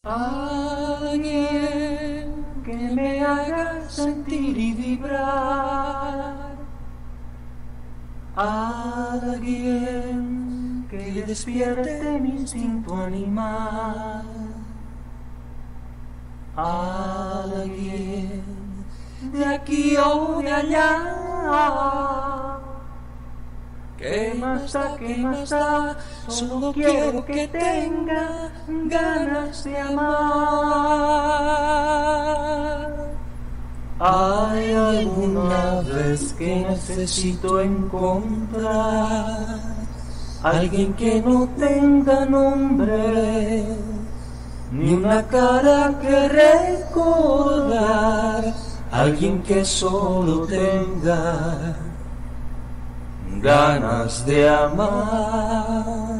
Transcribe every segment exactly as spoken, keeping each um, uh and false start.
Alguien que me haga sentir y vibrar. Alguien que despierte mi instinto animal. Alguien de aquí o de allá. ¿Qué más da, qué más da? Solo quiero que tenga ganas de amar. Hay alguna vez que necesito encontrar alguien que no tenga nombre, ni una cara que recordar, alguien que solo tenga ganas de amar.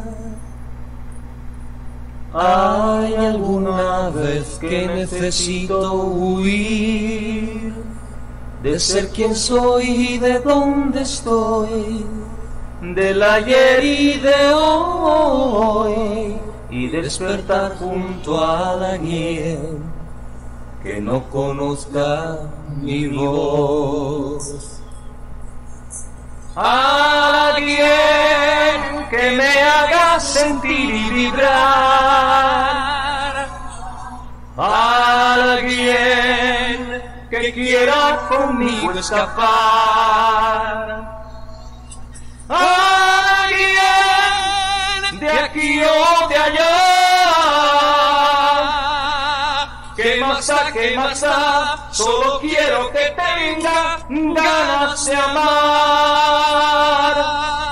Hay alguna vez que necesito huir de ser quien soy y de dónde estoy, del ayer y de hoy, y despertar junto a alguien que no conozca mi voz. Alguien que me haga sentir y vibrar. Alguien que quiera conmigo escapar. Alguien de aquí o de allá. ¿Qué más da, qué más da? Solo quiero que tenga ganas de amar.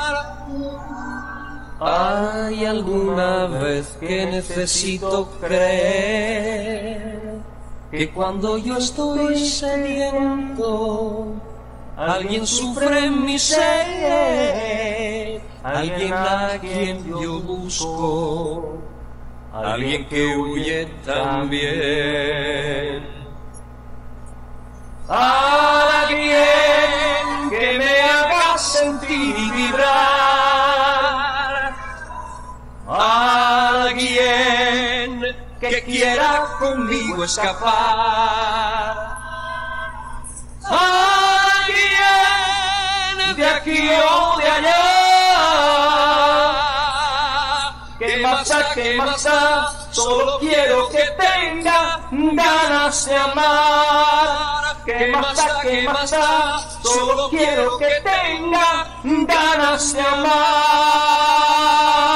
Hay alguna vez que necesito creer que cuando yo estoy sediento, alguien sufre en mi ser, alguien a quien yo busco, alguien que huye también. Alguien que me haga sentir y vibrar. Alguien que quiera conmigo escapar. Alguien de aquí o de allá. ¿Qué más da, qué más da? Solo quiero que tenga ganas de amar. ¿Qué más da, qué más da? Solo quiero que tenga ganas de amar.